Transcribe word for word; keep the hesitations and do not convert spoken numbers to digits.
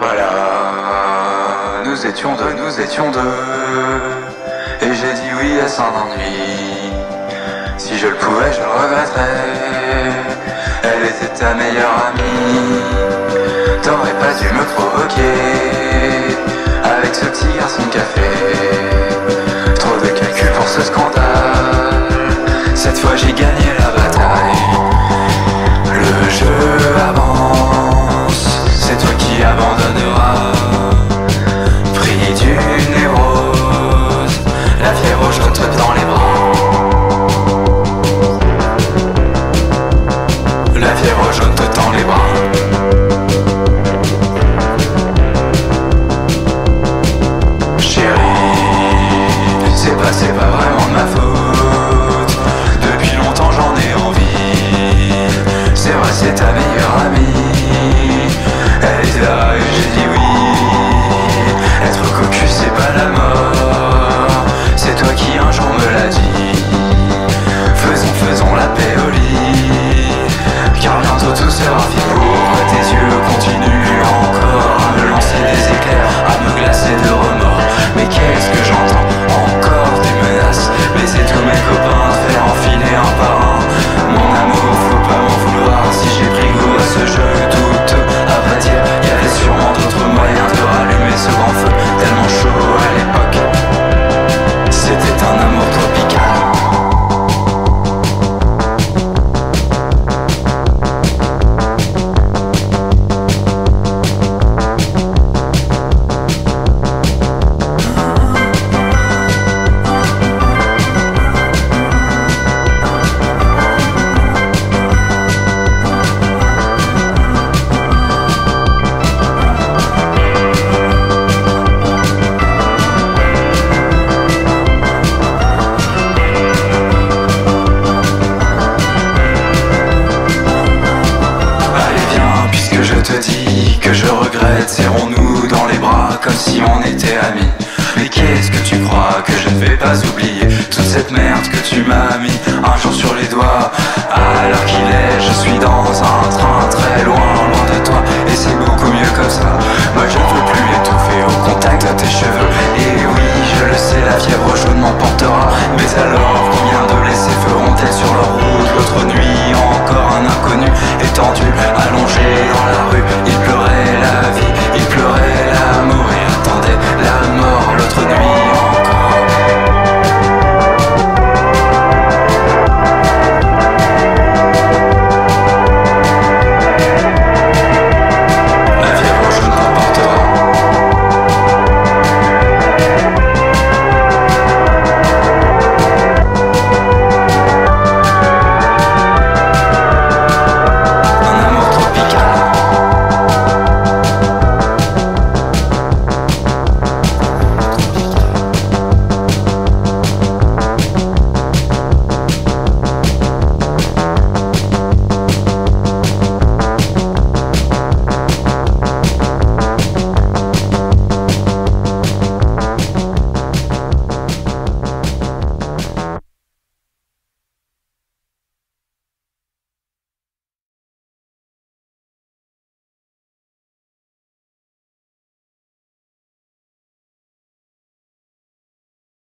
Voilà, nous étions deux, nous étions deux, et j'ai dit oui à son ennui. Si je le pouvais, je le regretterais. Elle était ta meilleure amie. T'aurais pas dû me provoquer avec ce petit garçon de café. Trop de calculs pour ce scandale. Cette fois j'ai gagné la bataille. Le jeu avance, c'est toi qui abandonneras. Pris d'une névrose, la fièvre jaune te dans les bras. La fièvre jaune te tend les bras. C'est pas, c'est pas vraiment de ma faute. Depuis longtemps j'en ai envie. C'est vrai, c'est ta meilleure amie. Elle était là et j'ai dit oui. Être cocu c'est pas la mort. C'est toi qui un jour me l'as dit. Faisons, faisons la paix au lit. Car bientôt tout sera fini. Pourquoi tes yeux continuent encore à me lancer des éclairs, à me glacer de remords? Mais qu'est-ce que j'entends? Encore des menaces, baiser tous mes copains, faire enfiler un par un. Mon amour, faut pas m'en vouloir si j'ai pris goût à ce jeu douteux. À vrai dire, y avait sûrement d'autres moyens de rallumer ce grand feu, tellement chaud à l'époque. C'était un amour tropical. Serrons-nous dans les bras comme si on était amis. Mais qu'est-ce que tu crois que je ne vais pas oublier toute cette merde que tu m'as mis un jour sur les doigts? À l'heure qu'il est, je suis dans un train très loin, loin de toi. Et c'est beaucoup mieux comme ça. Moi je ne veux plus étouffer au contact de tes cheveux.